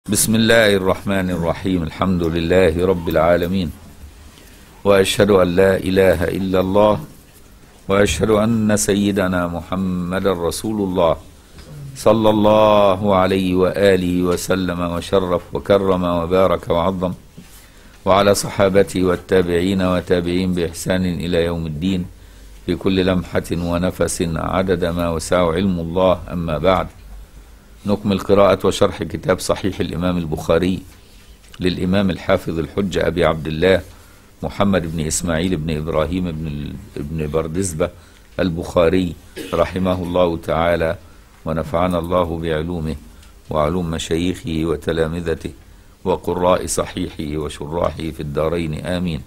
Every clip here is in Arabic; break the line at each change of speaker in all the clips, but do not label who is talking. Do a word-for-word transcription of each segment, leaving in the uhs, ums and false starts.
بسم الله الرحمن الرحيم. الحمد لله رب العالمين، وأشهد أن لا إله إلا الله، وأشهد أن سيدنا محمد رسول الله صلى الله عليه وآله وسلم وشرف وكرم وبارك وعظم، وعلى صحابته والتابعين وتابعين بإحسان إلى يوم الدين في كل لمحة ونفس عدد ما وسع علم الله. أما بعد، نكمل قراءة وشرح كتاب صحيح الإمام البخاري للإمام الحافظ الحجة أبي عبد الله محمد بن إسماعيل بن إبراهيم بن, بن بردزبة البخاري رحمه الله تعالى، ونفعنا الله بعلومه وعلوم مشايخه وتلامذته وقراء صحيحه وشراحه في الدارين آمين.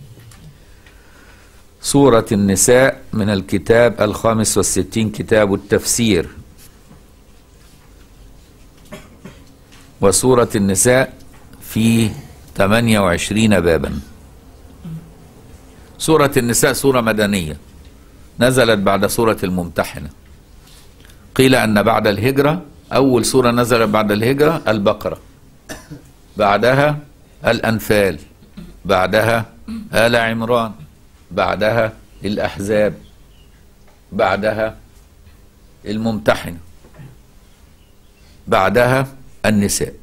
سورة النساء من الكتاب الخامس والستين، كتاب التفسير. وسورة النساء في ثمانية وعشرين بابا. سورة النساء سورة مدنية نزلت بعد سورة الممتحنة. قيل أن بعد الهجرة أول سورة نزلت بعد الهجرة البقرة، بعدها الأنفال، بعدها آل عمران، بعدها الأحزاب، بعدها الممتحنة، بعدها النساء.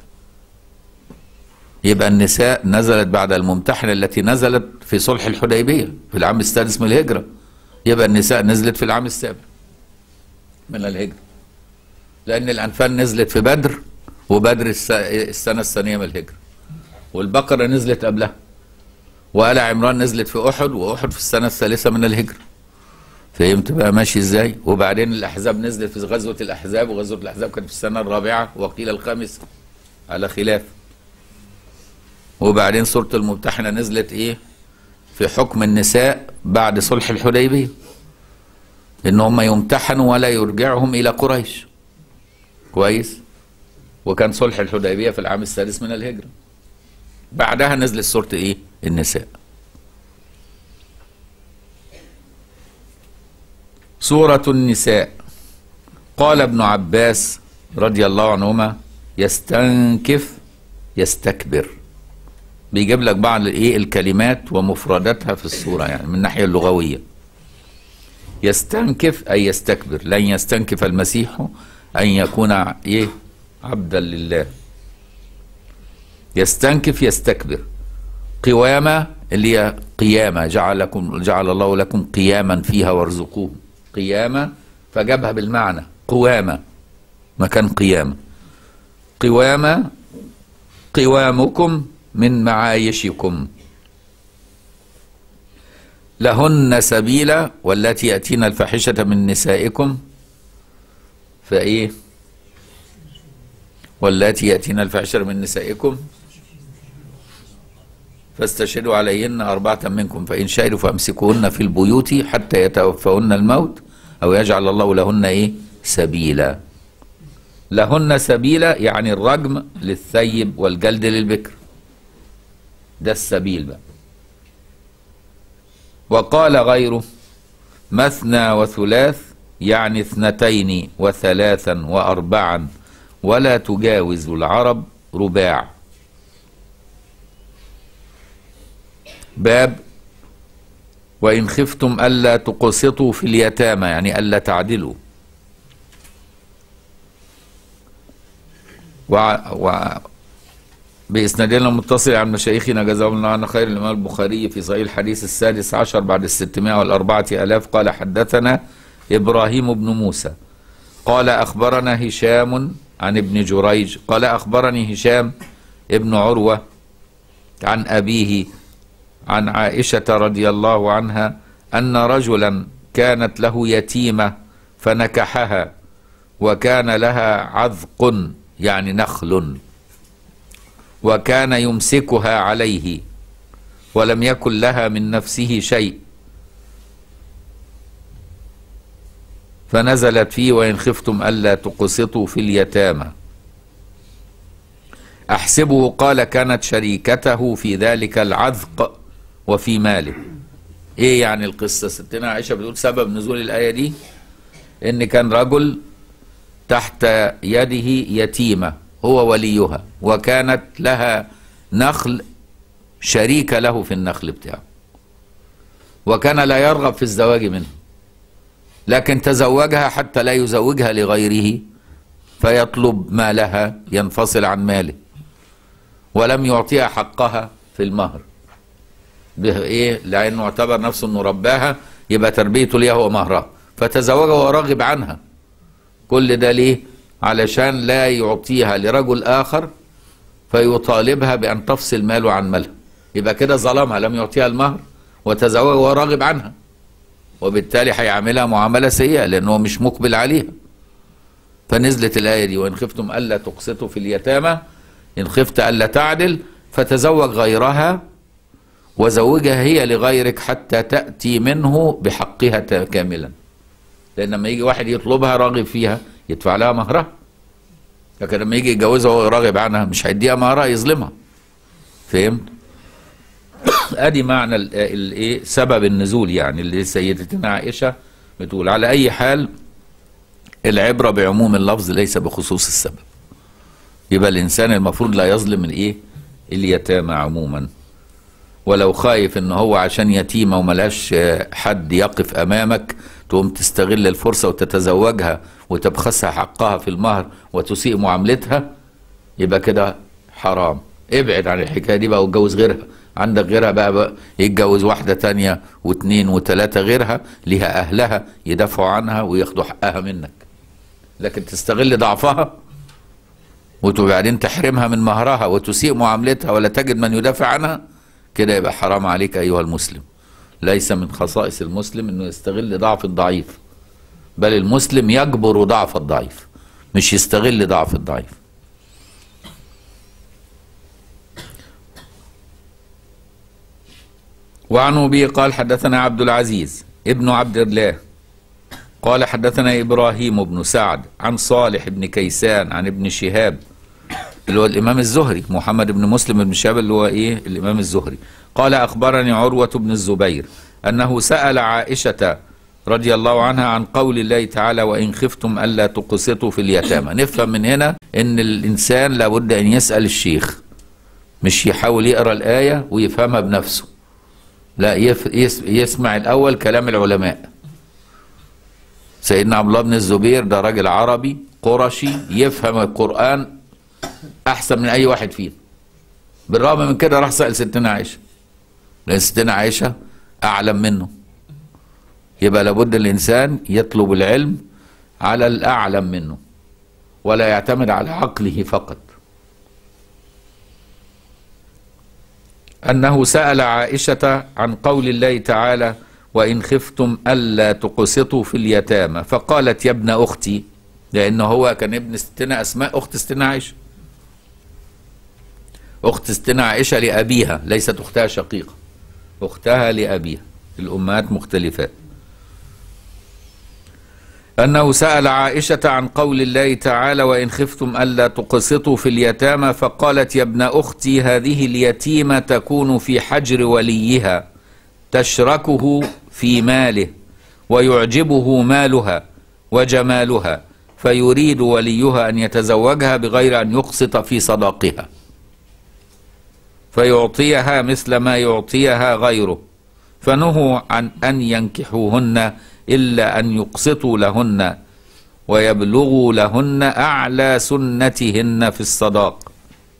يبقى النساء نزلت بعد الممتحنة التي نزلت في صلح الحديبية في العام السادس من الهجرة. يبقى النساء نزلت في العام السابع من الهجرة، لأن الأنفال نزلت في بدر، وبدر السنة الثانية من الهجرة، والبقرة نزلت قبلها، وآل عمران نزلت في أحد، وأحد في السنة الثالثة من الهجرة. فهمت بقى ماشي ازاي؟ وبعدين الأحزاب نزلت في غزوة الأحزاب، وغزوة الأحزاب كانت في السنة الرابعة وقيل الخامسة على خلاف. وبعدين سورة الممتحنة نزلت ايه؟ في حكم النساء بعد صلح الحديبية، ان هم يمتحنوا ولا يرجعهم الى قريش. كويس؟ وكان صلح الحديبية في العام السادس من الهجرة. بعدها نزلت سورة ايه؟ النساء. سورة النساء. قال ابن عباس رضي الله عنهما: يستنكف يستكبر. بيجيب لك بعض الايه الكلمات ومفرداتها في السورة، يعني من الناحية اللغوية. يستنكف أي يستكبر. لن يستنكف المسيح أن يكون ايه عبدا لله. يستنكف يستكبر. قوامة اللي هي قيامة، جعل لكم جعل الله لكم قياما فيها وارزقوه. قيامة فجابها بالمعنى قوامة مكان قيامة. قوامة قوامكم من معايشكم. لهن سبيلا والتي يأتين الفاحشة من نسائكم فإيه؟ والتي يأتين الفاحشة من نسائكم فاستشهدوا عليهن أربعة منكم فإن شهدوا فأمسكوهن في البيوت حتى يتوفاهن الموت أو يجعل الله لهن إيه؟ سبيلا. لهن سبيلا يعني الرجم للثيب والجلد للبكر، ده السبيل بقى. وقال غيره: مثنى وثلاث يعني اثنتين وثلاثا وأربعا ولا تجاوز العرب رباع. باب وإن خفتم ألا تقسطوا في اليتامى يعني ألا تعدلوا. و... و... بإسنادنا المتصل عن مشايخنا جزاهم الله عنا خير الإمام البخاري في صحيح الحديث السادس عشر بعد الستمائة والأربعة آلاف قال: حدثنا إبراهيم بن موسى قال أخبرنا هشام عن ابن جريج قال أخبرني هشام ابن عروة عن أبيه عن عائشة رضي الله عنها أن رجلا كانت له يتيمة فنكحها، وكان لها عذق يعني نخل، وكان يمسكها عليه ولم يكن لها من نفسه شيء، فنزلت فيه: وإن خفتم ألا تقسطوا في اليتامى. أحسبه قال كانت شريكته في ذلك العذق وفي ماله. ايه يعني القصة؟ ستنا عائشة بتقول سبب نزول الآية دي ان كان رجل تحت يده يتيمة هو وليها، وكانت لها نخل شريك له في النخل بتاعه، وكان لا يرغب في الزواج منه، لكن تزوجها حتى لا يزوجها لغيره فيطلب مالها ينفصل عن ماله، ولم يعطيها حقها في المهر. بإيه؟ لأنه اعتبر نفسه أنه رباها، يبقى تربيته ليها هو مهرها، فتزوجها وهو راغب عنها. كل ده ليه؟ علشان لا يعطيها لرجل آخر فيطالبها بأن تفصل ماله عن مالها، يبقى كده ظلمها، لم يعطيها المهر وتزوجها وهو راغب عنها، وبالتالي هيعاملها معاملة سيئة لأنه مش مقبل عليها. فنزلت الآية دي: وإن خفتم ألا تقسطوا في اليتامى إن خفت ألا تعدل فتزوج غيرها وزوجها هي لغيرك حتى تأتي منه بحقها كاملا. لأن لما يجي واحد يطلبها راغب فيها يدفع لها مهرها، لكن لما يجي يتجوزها وهو راغب عنها مش هيديها مهرها، يظلمها. فهمت؟ ادي معنى الايه سبب النزول، يعني اللي سيدتنا عائشه بتقول. على اي حال العبره بعموم اللفظ ليس بخصوص السبب، يبقى الانسان المفروض لا يظلم الايه اليتامى عموما، ولو خايف ان هو عشان يتيمه وملهاش حد يقف امامك تقوم تستغل الفرصه وتتزوجها وتبخسها حقها في المهر وتسيء معاملتها، يبقى كده حرام. ابعد عن الحكايه دي بقى واتجوز غيرها. عندك غيرها بقى, بقى يتجوز واحده تانيه واثنين وثلاثه غيرها ليها اهلها يدافعوا عنها وياخدوا حقها منك، لكن تستغل ضعفها وبعدين تحرمها من مهرها وتسيء معاملتها ولا تجد من يدافع عنها، كده يبقى حرام عليك ايها المسلم. ليس من خصائص المسلم انه يستغل ضعف الضعيف، بل المسلم يجبر ضعف الضعيف مش يستغل ضعف الضعيف. وعن أبي قال حدثنا عبد العزيز ابن عبد الله قال حدثنا إبراهيم بن سعد عن صالح بن كيسان عن ابن شهاب اللي هو الإمام الزهري، محمد بن مسلم بن شهاب اللي هو إيه الإمام الزهري، قال أخبرني عروة بن الزبير أنه سأل عائشة رضي الله عنها عن قول الله تعالى: وإن خفتم ألا تقسطوا في اليتامى. نفهم من هنا إن الإنسان لابد أن يسأل الشيخ، مش يحاول يقرأ الآية ويفهمها بنفسه، لا يسمع الأول كلام العلماء. سيدنا عبد الله بن الزبير ده راجل عربي قرشي يفهم القرآن أحسن من أي واحد فينا، بالرغم من كده راح سأل ستنا عائشة، لأن ستنا عائشة أعلم منه. يبقى لابد الإنسان يطلب العلم على الأعلم منه ولا يعتمد على عقله فقط. أنه سأل عائشة عن قول الله تعالى: وإن خفتم ألا تقسطوا في اليتامى، فقالت: يا ابن أختي، لأنه هو كان ابن ستنا أسماء أخت ستنا عائشة، أخت ستنا عائشة لأبيها، ليست أختها شقيقة، أختها لأبيها، الأمهات مختلفات. أنه سأل عائشة عن قول الله تعالى: وإن خفتم ألا تقسطوا في اليتامى، فقالت: يا ابن أختي، هذه اليتيمة تكون في حجر وليها تشركه في ماله ويعجبه مالها وجمالها، فيريد وليها أن يتزوجها بغير أن يقسط في صداقها، فيعطيها مثل ما يعطيها غيره، فنهوا عن أن ينكحوهن إلا أن يقسطوا لهن ويبلغوا لهن أعلى سنتهن في الصداق.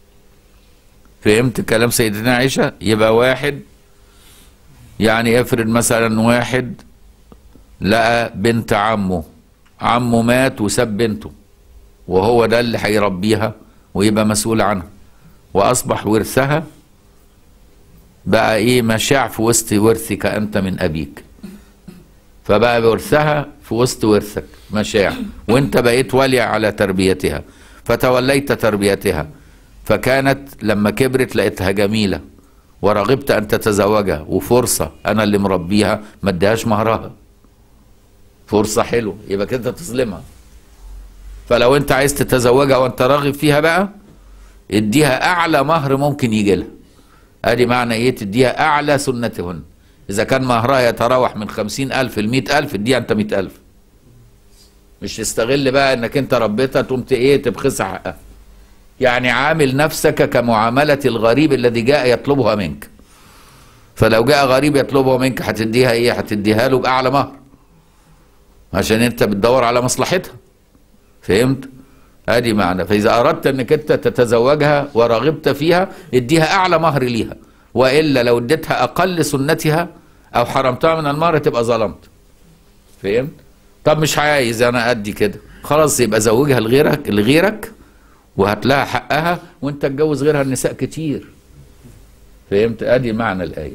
فهمت كلام سيدنا عائشة؟ يبقى واحد يعني افرض مثلا واحد لقى بنت عمه، عمه مات وساب بنته وهو ده اللي هيربيها ويبقى مسؤول عنها، وأصبح ورثها بقى إيه مشاع في وسط ورثك أنت من أبيك، فبقى ورثها في وسط ورثك مشاع، وانت بقيت ولي على تربيتها، فتوليت تربيتها، فكانت لما كبرت لقيتها جميلة ورغبت أن تتزوجها، وفرصة أنا اللي مربيها ما اديهاش مهرها، فرصة حلوة، يبقى كده تظلمها. فلو انت عايز تتزوجها وانت راغب فيها بقى اديها أعلى مهر ممكن يجي لها. ادي معنى ايه تديها أعلى سنتهن. إذا كان مهرها يتراوح من خمسين ألف لمئة ألف اديها أنت مئة ألف، مش تستغل بقى إنك أنت ربيتها تقوم إيه تبخسها حقها. يعني عامل نفسك كمعاملة الغريب الذي جاء يطلبها منك. فلو جاء غريب يطلبها منك هتديها ايه؟ هتديها له بأعلى مهر عشان انت بتدور على مصلحتها. فهمت؟ ادي معنى. فاذا اردت انك انت تتزوجها ورغبت فيها اديها اعلى مهر ليها، والا لو اديتها اقل سنتها او حرمتها من المهر تبقى ظلمت. فهمت؟ طب مش عايز انا ادي كده، خلاص يبقى زوجها لغيرك لغيرك وهات لها حقها وانت تجوز غيرها النساء كتير. فهمت؟ ادي معنى الايه.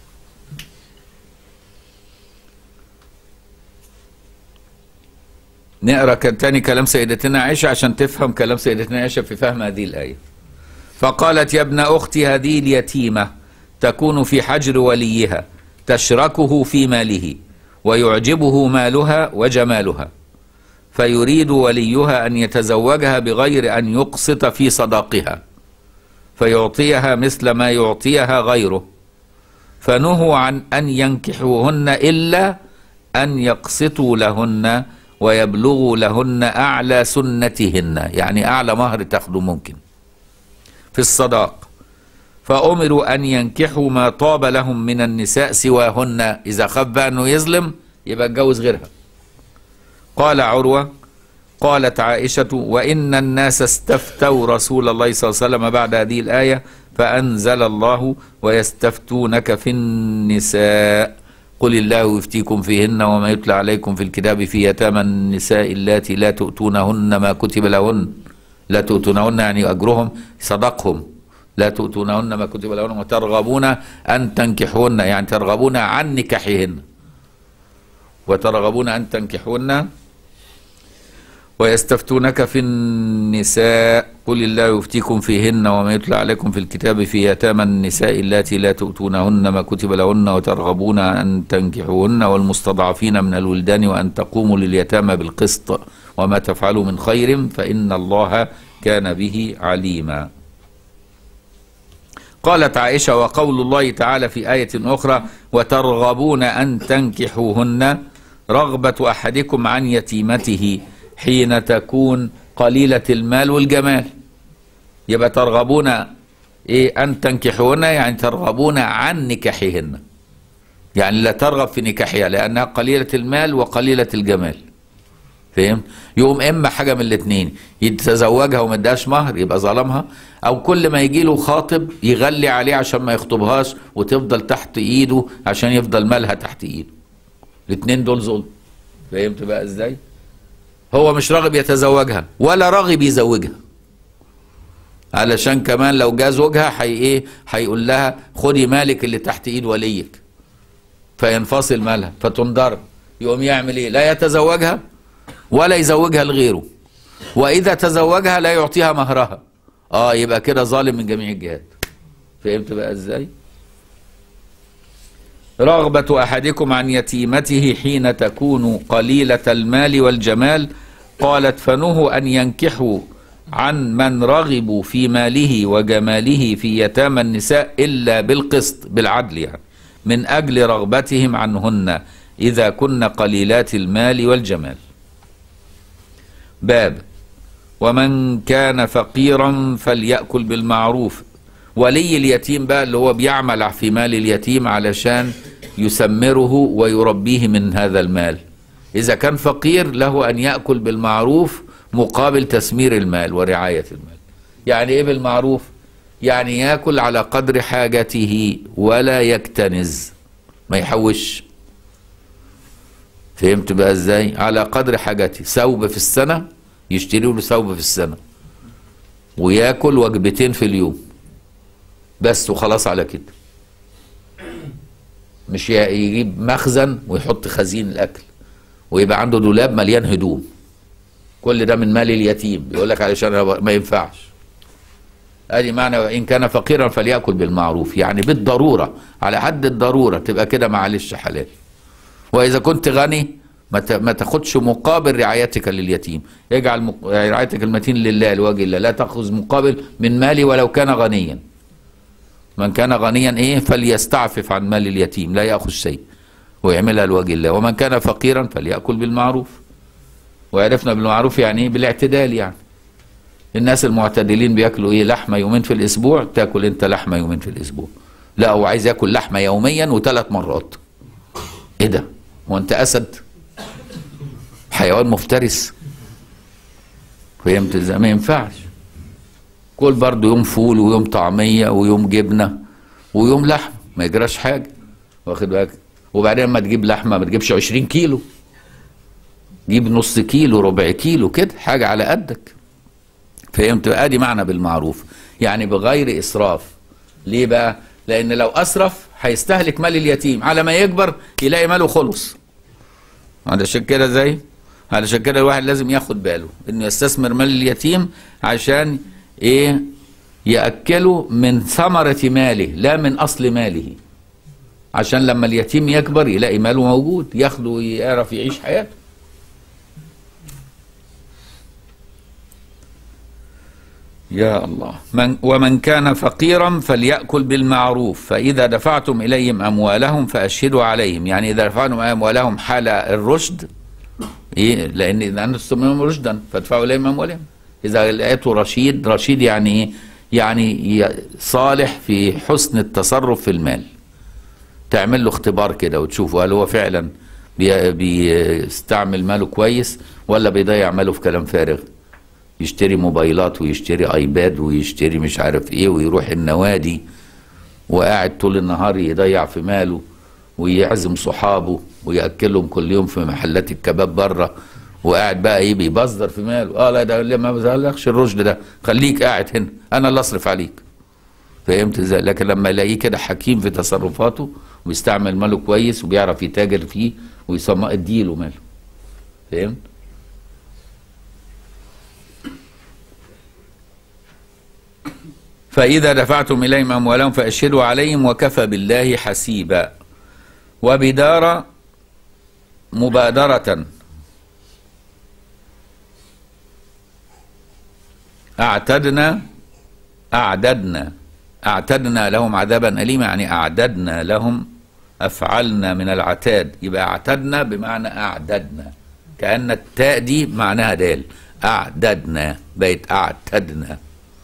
نقرا تاني كلام سيدتنا عائشه عشان تفهم كلام سيدتنا عائشه في فهم هذه الايه. فقالت: يا ابن اختي هذه اليتيمه تكون في حجر وليها تشركه في ماله ويعجبه مالها وجمالها، فيريد وليها أن يتزوجها بغير أن يقسط في صداقها فيعطيها مثل ما يعطيها غيره، فنهوا عن أن ينكحوهن إلا أن يقسطوا لهن ويبلغوا لهن أعلى سنتهن، يعني أعلى مهر تاخده ممكن في الصداق، فأمروا أن ينكحوا ما طاب لهم من النساء سواهن. إذا خاف بقى أنه يظلم يبقى اتجوز غيرها. قال عروة: قالت عائشة: وإن الناس استفتوا رسول الله صلى الله عليه وسلم بعد هذه الآية فأنزل الله: ويستفتونك في النساء قل الله يفتيكم فيهن وما يتلى عليكم في الكتاب في يتامى النساء اللاتي لا تؤتونهن ما كتب لهن. لا تؤتونهن يعني أجرهم صدقهم. لا تؤتونهن ما كتب لهن وترغبون أن تنكحوهن يعني ترغبون عن نكاحهن. وترغبون أن تنكحوهن. ويستفتونك في النساء قل الله يفتيكم فيهن وما يتلى عليكم في الكتاب في يتامى النساء اللاتي لا تؤتونهن ما كتب لهن وترغبون أن تنكحوهن والمستضعفين من الولدان وأن تقوموا لليتامى بالقسط وما تفعلوا من خير فإن الله كان به عليما. قالت عائشة: وقول الله تعالى في آية أخرى: وترغبون أن تنكحوهن رغبة أحدكم عن يتيمته حين تكون قليلة المال والجمال. يبقى ترغبون إيه؟ أن تنكحوهن يعني ترغبون عن نكاحهن، يعني لا ترغب في نكاحها لأنها قليلة المال وقليلة الجمال. فهم؟ يقوم إما حاجة من الاثنين: يتزوجها وما اداش مهر يبقى ظلمها، أو كل ما يجي له خاطب يغلي عليه عشان ما يخطبهاش وتفضل تحت إيده عشان يفضل مالها تحت إيده. الاثنين دول ظلم. فهمت بقى إزاي؟ هو مش راغب يتزوجها ولا راغب يزوجها، علشان كمان لو جاء زوجها حي ايه هيقول لها خدي مالك اللي تحت ايد وليك فينفصل مالها فتنضر. يقوم يعمل ايه؟ لا يتزوجها ولا يزوجها لغيره، واذا تزوجها لا يعطيها مهرها. اه يبقى كده ظالم من جميع الجهات. فهمت بقى ازاي؟ رغبة احدكم عن يتيمته حين تكون قليلة المال والجمال. قالت: فنهوا ان ينكحوا عن من رغبوا في ماله وجماله في يتامى النساء إلا بالقسط بالعدل، يعني من أجل رغبتهم عنهن إذا كن قليلات المال والجمال. باب: ومن كان فقيرا فليأكل بالمعروف. ولي اليتيم بقى اللي هو بيعمل في مال اليتيم علشان يسمره ويربيه من هذا المال، إذا كان فقير له أن يأكل بالمعروف مقابل تسمير المال ورعاية المال. يعني ايه بالمعروف؟ يعني ياكل على قدر حاجته ولا يكتنز، ما يحوش. فهمت بقى ازاي؟ على قدر حاجته. ثوب في السنة يشتري له ثوب في السنة وياكل وجبتين في اليوم بس وخلاص على كده. مش يجيب مخزن ويحط خزين الاكل ويبقى عنده دولاب مليان هدوم، كل ده من مال اليتيم. يقول لك علشان ما ينفعش. ادي معنى وان كان فقيرا فليأكل بالمعروف، يعني بالضروره على حد الضروره تبقى كده معلش حلال. واذا كنت غني ما تاخدش مقابل رعايتك لليتيم، اجعل رعايتك المتين لله لوجه الله، لا تاخذ مقابل من مالي ولو كان غنيا. من كان غنيا ايه فليستعفف عن مال اليتيم، لا ياخذ شيء ويعملها لوجه الله. ومن كان فقيرا فليأكل بالمعروف. وعرفنا بالمعروف يعني ايه؟ بالاعتدال يعني. الناس المعتدلين بياكلوا ايه؟ لحمه يومين في الاسبوع، تاكل انت لحمه يومين في الاسبوع. لا، هو عايز ياكل لحمه يوميا وثلاث مرات. ايه ده؟ هو انت اسد؟ حيوان مفترس. فهمت ازاي؟ ما ينفعش. كل برضه يوم فول ويوم طعميه ويوم جبنه ويوم لحمه، ما يجراش حاجه. واخد بالك؟ وبعدين لما تجيب لحمه ما تجيبش عشرين كيلو، جيب نص كيلو، ربع كيلو كده، حاجه على قدك. فهمت؟ ادي معنى بالمعروف، يعني بغير اسراف. ليه بقى؟ لان لو اسرف هيستهلك مال اليتيم، على ما يكبر يلاقي ماله خلص. علشان كده زي علشان كده الواحد لازم ياخد باله انه يستثمر مال اليتيم عشان ايه؟ يأكله من ثمرة ماله لا من اصل ماله، عشان لما اليتيم يكبر يلاقي ماله موجود، ياخده ويعرف يعيش حياته. يا الله. من ومن كان فقيرا فليأكل بالمعروف، فإذا دفعتم إليهم أموالهم فأشهدوا عليهم. يعني إذا دفعتم أموالهم حال الرشد، إيه؟ لأن إذا أنتم تسمونهم رشدا فادفعوا إليهم أموالهم. إذا لقيته رشيد، رشيد يعني إيه؟ يعني صالح في حسن التصرف في المال. تعمل له اختبار كده وتشوفوا هل هو فعلا بي بيستعمل ماله كويس ولا بيضيع ماله في كلام فارغ. يشتري موبايلات ويشتري ايباد ويشتري مش عارف ايه ويروح النوادي وقاعد طول النهار يضيع في ماله ويعزم صحابه ويأكلهم كل يوم في محلات الكباب بره، وقاعد بقى ايه؟ بيبذر في ماله. اه لا، ده ما بزهلكش الرشد ده، خليك قاعد هنا انا اللي اصرف عليك. فهمت ازاي؟ لكن لما يلاقيه كده حكيم في تصرفاته وبيستعمل ماله كويس وبيعرف يتاجر فيه ويسمى اديله ماله. فهمت؟ فإذا دفعتم إليهم أموالهم فأشهدوا عليهم وكفى بالله حسيبا. وبدار مبادرة، أعتدنا أعددنا أعتدنا لهم عذابا أليما، يعني أعددنا لهم، أفعلنا من العتاد، يبقى أعتدنا بمعنى أعددنا، كأن التاء دي معناها دال. أعددنا بقت أعتدنا.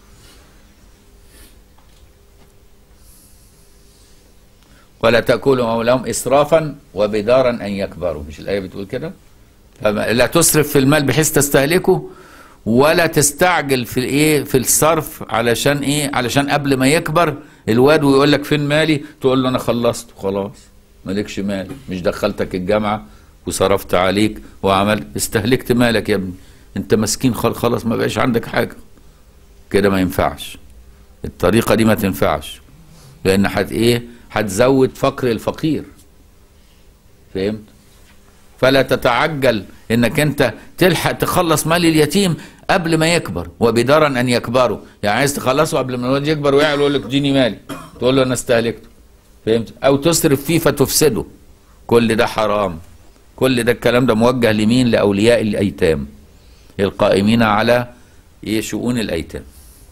ولا تأكلوا أموالهم إسرافا وبدارا أن يكبروا، مش الآية بتقول كده؟ فلا تسرف في المال بحيث تستهلكه، ولا تستعجل في الايه؟ في الصرف، علشان ايه؟ علشان قبل ما يكبر الواد ويقول لك فين مالي، تقول له انا خلصت وخلاص، مالكش مال، مش دخلتك الجامعه وصرفت عليك وعملت، استهلكت مالك يا ابني، انت مسكين خلاص ما بقاش عندك حاجه. كده ما ينفعش، الطريقه دي ما تنفعش، لان حت ايه؟ هتزود فقر الفقير. فهمت؟ فلا تتعجل انك انت تلحق تخلص مال اليتيم قبل ما يكبر. وبدارا ان يكبروا، يعني عايز تخلصه قبل ما الواد يكبر ويعلى ويقول لك اديني مالي، تقول له انا استهلكته. فهمت؟ او تصرف فيه فتفسده. كل ده حرام. كل ده الكلام ده موجه لمين؟ لاولياء الايتام القائمين على ايه؟ شؤون الايتام.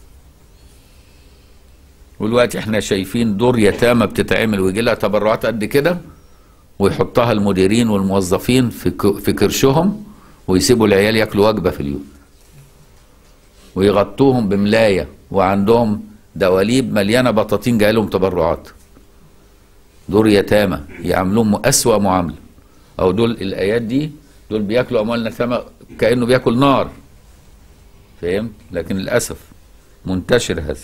والوقت احنا شايفين دور يتامى بتتعمل ويجي لها تبرعات قد كده، ويحطها المديرين والموظفين في في كرشهم، ويسيبوا العيال ياكلوا وجبه في اليوم، ويغطوهم بملايه، وعندهم دواليب مليانه بطاطين جايه لهم تبرعات. دور يتامى يعاملوهم اسوأ معامله. او دول الايات دي، دول بياكلوا اموال اليتامى كانه بياكل نار. فهمت؟ لكن للاسف منتشر هذا.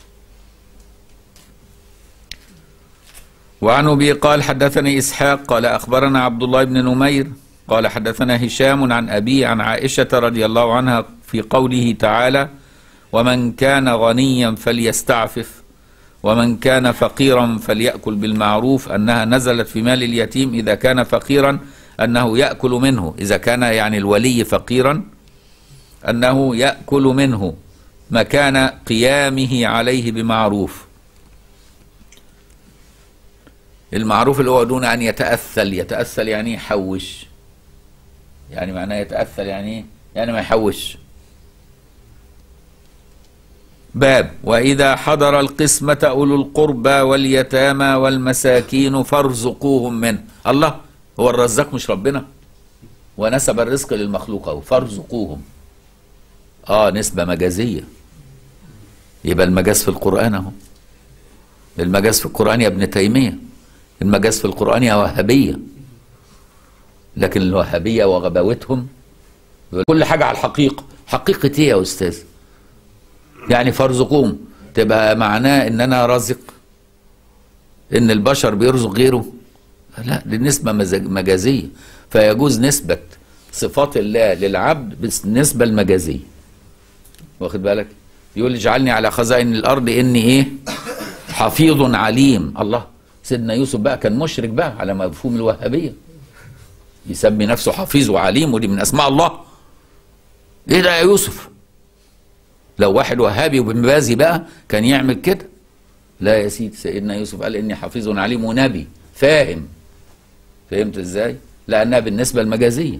وعن أبي قال حدثني إسحاق قال أخبرنا عبد الله بن نمير قال حدثنا هشام عن أبي عن عائشة رضي الله عنها في قوله تعالى: ومن كان غنيا فليستعفف ومن كان فقيرا فليأكل بالمعروف، أنها نزلت في مال اليتيم إذا كان فقيرا أنه يأكل منه، إذا كان يعني الولي فقيرا أنه يأكل منه مكان قيامه عليه بمعروف. المعروف اللي هو دون أن يتأثل. يتأثل يعني يحوش، يعني معناه يتأثل يعني يعني ما يحوش. باب وإذا حضر القسمة أولو القربى واليتامى والمساكين فارزقوهم منه. الله، هو الرزاق مش ربنا؟ ونسب الرزق للمخلوق أهو، فارزقوهم. اه نسبة مجازية. يبقى المجاز في القرآن اهو. المجاز في القرآن يا ابن تيمية، المجاز في القرآن يا وهابية. لكن الوهابية وغباوتهم كل حاجة على الحقيقة. حقيقة ايه يا أستاذ؟ يعني فارزقوهم تبقى معناه ان انا رازق، ان البشر بيرزق غيره؟ لا، دي نسبة مجازية. فيجوز نسبة صفات الله للعبد بالنسبة المجازية. واخد بالك؟ يقول اجعلني على خزائن الارض اني ايه؟ حفيظ عليم. الله، سيدنا يوسف بقى كان مشرك بقى على مفهوم الوهابية، يسمي نفسه حفيظ وعليم، ودي من اسماء الله. ايه ده يا يوسف؟ لو واحد وهابي وبنبازي بقى كان يعمل كده. لا يا سيدي، سيدنا يوسف قال اني حفيظ عليم ونبي فاهم. فهمت ازاي؟ لانها بالنسبة المجازية.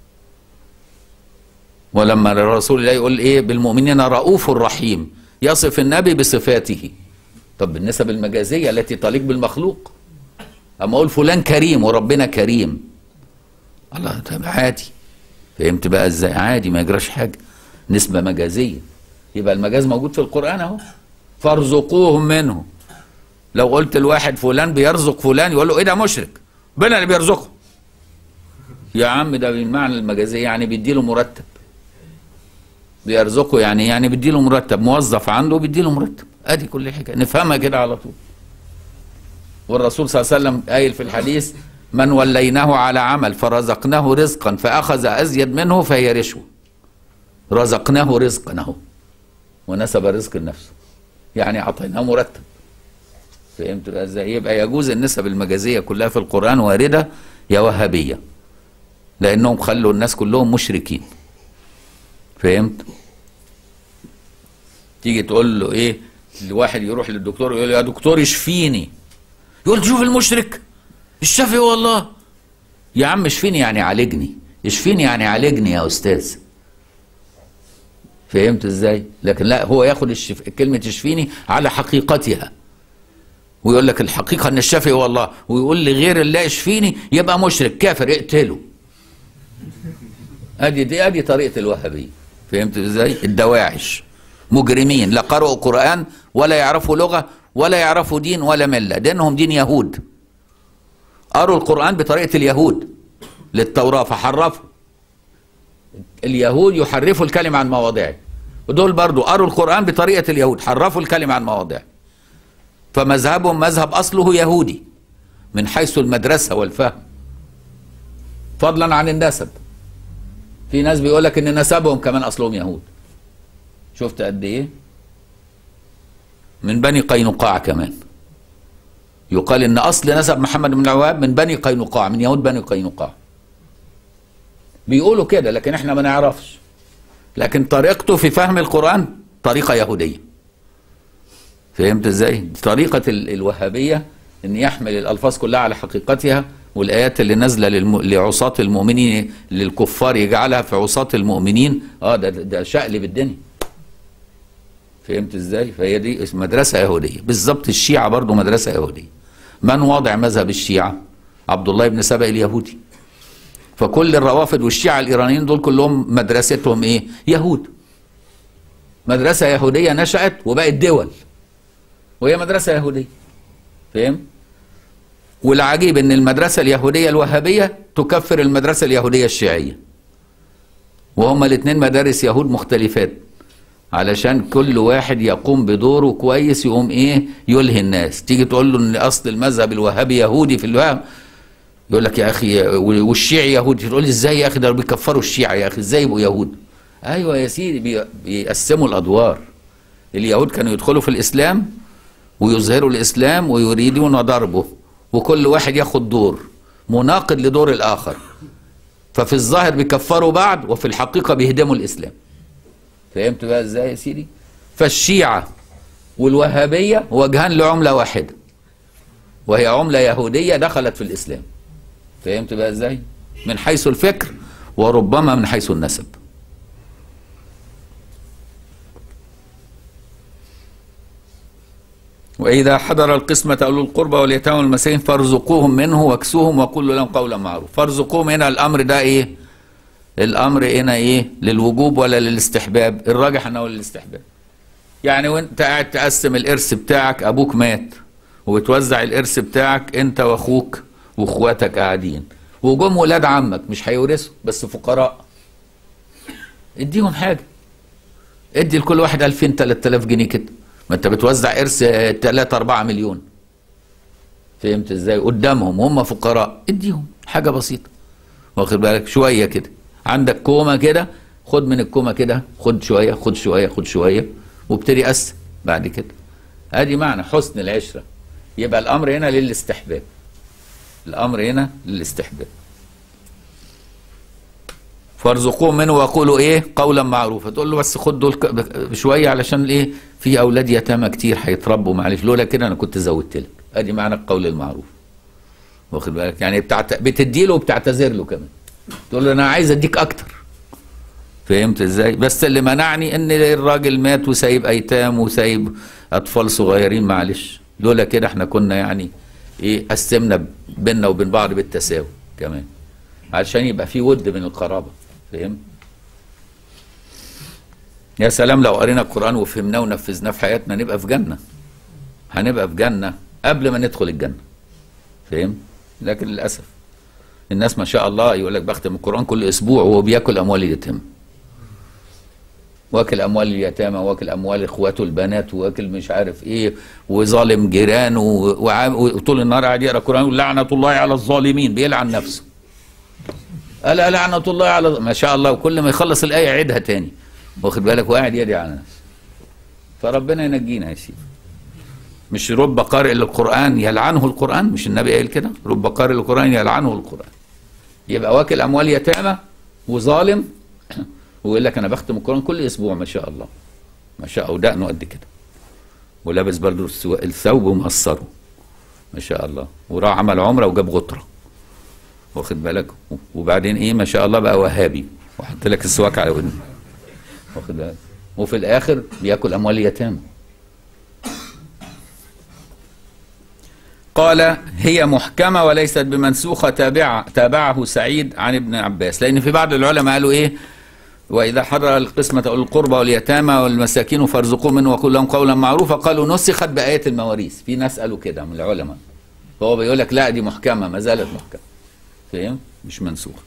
ولما الرسول الله يقول ايه؟ بالمؤمنين رؤوف رحيم، يصف النبي بصفاته. طب بالنسب المجازية التي تليق بالمخلوق، اما اقول فلان كريم وربنا كريم، الله طب عادي. فهمت بقى ازاي؟ عادي، ما يجراش حاجة، نسبة مجازية. يبقى المجاز موجود في القرآن اهو. فارزقوهم منه. لو قلت الواحد فلان بيرزق فلان، يقول له ايه ده؟ مشرك، ربنا اللي بيرزقه. يا عم ده بالمعنى المجازي، يعني بيديله مرتب. بيرزقه يعني يعني بيديله مرتب، موظف عنده بيديله مرتب. ادي كل حاجه نفهمها كده على طول. والرسول صلى الله عليه وسلم قايل في الحديث: من وليناه على عمل فرزقناه رزقا فاخذ ازيد منه فهي رشوه. رزقناه رزقا اهو، ونسب الرزق لنفسه، يعني اعطيناه مرتب. فهمت ازاي؟ يبقى يجوز النسب المجازيه كلها في القران وارده يا وهابيه، لانهم خلوا الناس كلهم مشركين. فهمت؟ تيجي تقول له ايه؟ الواحد يروح للدكتور يقول له يا دكتور اشفيني، يقول تشوف المشرك الشافي والله. يا عم اشفيني يعني عالجني، اشفيني يعني عالجني يا استاذ. فهمت ازاي؟ لكن لا، هو ياخد الشف... كلمه اشفيني على حقيقتها، ويقول لك الحقيقه ان الشافي هو الله، ويقول لغير الله اشفيني يبقى مشرك كافر اقتله. ادي دي ادي طريقه الوهابيه. فهمت ازاي؟ الدواعش مجرمين، لا قرأوا قرآن ولا يعرفوا لغه ولا يعرفوا دين ولا مله، دينهم دين يهود. قروا القرآن بطريقه اليهود للتوراه فحرفوا. اليهود يحرفوا الكلمه عن مواضعه، ودول برضو قروا القرآن بطريقه اليهود، حرفوا الكلمه عن مواضعه. فمذهبهم مذهب اصله يهودي من حيث المدرسه والفهم، فضلا عن النسب. في ناس بيقول لك ان نسبهم كمان اصلهم يهود. شفت قد ايه؟ من بني قينقاع كمان. يقال ان اصل نسب محمد بن الوهاب من بني قينقاع، من يهود بني قينقاع. بيقولوا كده لكن احنا ما نعرفش. لكن طريقته في فهم القرآن طريقة يهودية. فهمت ازاي؟ طريقة الوهابية ان يحمل الالفاظ كلها على حقيقتها، والآيات اللي نازلة للم... لعصاة المؤمنين للكفار يجعلها في عصاة المؤمنين. اه ده ده شقلب الدنيا. فهمت ازاي؟ فهي دي مدرسة يهودية بالظبط. الشيعة برضو مدرسة يهودية. من واضع مذهب الشيعة؟ عبد الله بن سبأ اليهودي. فكل الروافد والشيعة الإيرانيين دول كلهم مدرستهم ايه؟ يهود. مدرسة يهودية نشأت وبقت دول، وهي مدرسة يهودية. فهم؟ والعجيب ان المدرسة اليهودية الوهابية تكفر المدرسة اليهودية الشيعية، وهما الاثنين مدارس يهود مختلفات، علشان كل واحد يقوم بدوره كويس يقوم ايه؟ يلهي الناس. تيجي تقول له ان اصل المذهب الوهابي يهودي في الوهم، يقول لك يا اخي والشيعي يهودي. تقول لي ازاي يا اخي؟ ده بيكفروا الشيعة يا اخي، ازاي يبقوا يهود؟ ايوه يا سيدي، بيقسموا الادوار. اليهود كانوا يدخلوا في الاسلام ويظهروا الاسلام ويريدون ضربه، وكل واحد ياخد دور مناقض لدور الاخر، ففي الظاهر بيكفروا بعض وفي الحقيقة بيهدموا الاسلام. فهمت بقى ازاي يا سيدي؟ فالشيعة والوهابية وجهان لعملة واحدة، وهي عملة يهودية دخلت في الاسلام. فهمت بقى ازاي؟ من حيث الفكر وربما من حيث النسب. وإذا حضر القسمة أولو القربى واليتامى والمساكين فارزقوهم منه واكسوهم وقولوا لهم قولا معروفا. فارزقوهم هنا الأمر ده إيه؟ الامر هنا ايه؟ للوجوب ولا للاستحباب؟ الراجح انه للاستحباب. يعني وانت قاعد تقسم الارث بتاعك، ابوك مات وبتوزع الارث بتاعك انت واخوك واخواتك قاعدين، وجم ولاد عمك مش هيورثوا بس فقراء، اديهم حاجه، ادي لكل واحد ألفين تلاتة آلاف جنيه كده، ما انت بتوزع ارث تلاتة أربعة مليون، فهمت ازاي؟ قدامهم هم فقراء، اديهم حاجه بسيطه، واخد بالك؟ شويه كده، عندك كومه كده، خد من الكومه كده، خد شويه خد شويه خد شويه وابتدي قسم بعد كده. ادي معنى حسن العشره. يبقى الامر هنا للاستحباب، الامر هنا للاستحباب. فارزقوهم منه وقولوا ايه؟ قولا معروفا. تقول له بس خد دول بشويه علشان ايه؟ في اولاد يتامى كتير هيتربوا، معلش لولا كده انا كنت زودت لك. ادي معنى القول المعروف، واخد بالك؟ يعني بتعت... بتدي له وبتعتذر له كمان، تقول له انا عايز اديك اكتر، فهمت ازاي؟ بس اللي منعني ان الراجل مات وسايب ايتام وسايب اطفال صغيرين، معلش لولا كده احنا كنا يعني ايه؟ قسمنا بيننا وبين بعض بالتساوي كمان، علشان يبقى في ود من القرابه، فهم؟ يا سلام لو قرينا القرآن وفهمناه ونفذناه في حياتنا نبقى في جنة، هنبقى في جنة قبل ما ندخل الجنة، فهم؟ لكن للأسف الناس ما شاء الله يقول لك بختم القرآن كل أسبوع وهو بياكل أموال اليتامى، واكل أموال اليتامى، واكل أموال إخواته البنات، واكل مش عارف إيه، وظالم جيرانه، وطول النهار قاعد يقرأ القرآن يقول لعنة الله على الظالمين، بيلعن نفسه. ألا لعنة الله على، ما شاء الله، وكل ما يخلص الآية يعيدها تاني، واخد بالك؟ وقاعد يدعي على نفسه. فربنا ينجينا يا سيدي. مش رب قارئ للقرآن يلعنه القرآن، مش النبي قال كده؟ رب قارئ للقرآن يلعنه القرآن. يبقى واكل أموال يتامى وظالم ويقول لك أنا بختم القرآن كل أسبوع، ما شاء الله ما شاء الله، ودقنه قد كده، ولابس برضه الثوب ومقصره، ما شاء الله، وراح عمل عمرة وجاب غطرة، واخد بالك؟ وبعدين ايه؟ ما شاء الله بقى وهابي وحط لك السواك على ودنه، واخد بالك؟ وفي الاخر بياكل اموال اليتامى. قال هي محكمه وليست بمنسوخه، تابعه تابعه سعيد عن ابن عباس، لان في بعض العلماء قالوا ايه؟ واذا حضر القسمه اولي القربى واليتامى والمساكين فارزقوهم منه وقولوا لهم قولا معروفا، قالوا نسخت بايه المواريث. في ناس قالوا كده من العلماء، فهو بيقول لك لا دي محكمه، ما زالت محكمه، فاهم؟ مش منسوخه.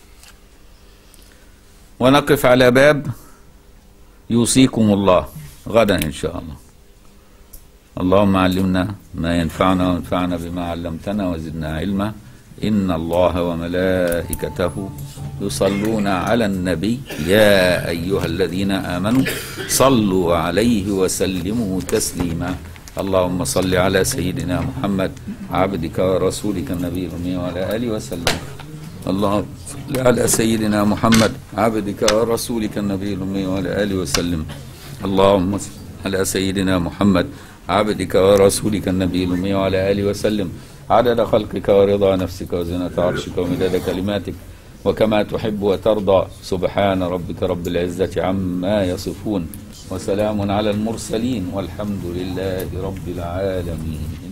ونقف على باب يوصيكم الله غدا إن شاء الله. اللهم علمنا ما ينفعنا وانفعنا بما علمتنا وزدنا علما. إن الله وملائكته يصلون على النبي يا أيها الذين آمنوا صلوا عليه وسلموا تسليما. اللهم صل على سيدنا محمد عبدك ورسولك النبي الأمي وعلى آله وسلم. اللهم صل على سيدنا محمد عبدك ورسولك النبي الأمي وعلى آله وسلم. اللهم صل على سيدنا محمد عبدك ورسولك النبي الأمي وعلى آله وسلم، عدد خلقك ورضا نفسك وزنة عرشك ومداد كلماتك وكما تحب وترضى. سبحان ربك رب العزة عما يصفون، وسلام على المرسلين، والحمد لله رب العالمين.